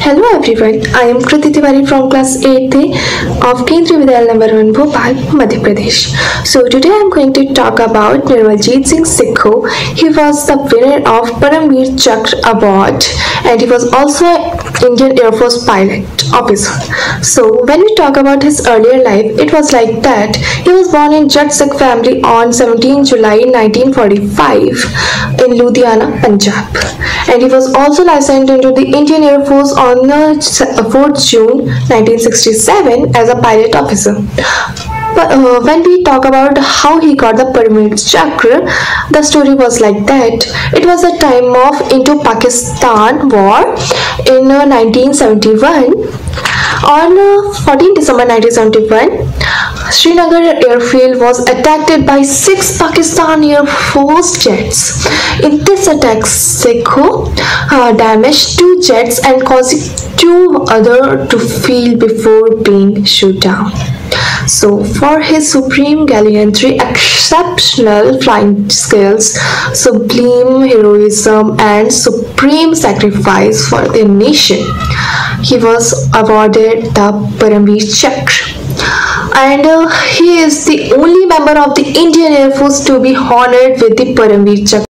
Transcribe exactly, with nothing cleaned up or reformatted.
Hello everyone, I am Kriti Tiwari from class eighth of Kendriya Vidyalaya number one Bhopal, Madhya Pradesh. So today I am going to talk about Nirmaljeet Singh Sekho. He was the winner of Paramveer Chakra Award and he was also an Indian Air Force pilot officer. So when we talk about his earlier life, it was like that. He was born in Jat Sikh family on seventeenth July nineteen forty-five in Ludhiana, Punjab. And he was also licensed into the Indian Air Force on uh, fourth June nineteen sixty-seven as a pilot officer. But uh, when we talk about how he got the Paramveer Chakra, the story was like that. It was a time of Indo-Pakistan war in uh, nineteen seventy-one. On uh, fourteenth December nineteen seventy-one, Srinagar airfield was attacked by six Pakistan Air Force jets. In this attack, Sekho uh, damaged two jets and caused two others to fail before being shot down. So, for his supreme gallantry, exceptional flying skills, sublime heroism, and supreme sacrifice for the nation, he was awarded the Paramveer Chakra. And uh, he is the only member of the Indian Air Force to be honored with the Paramveer Chakra.